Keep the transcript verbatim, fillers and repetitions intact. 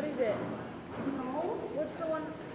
What is it? No. What's the one that's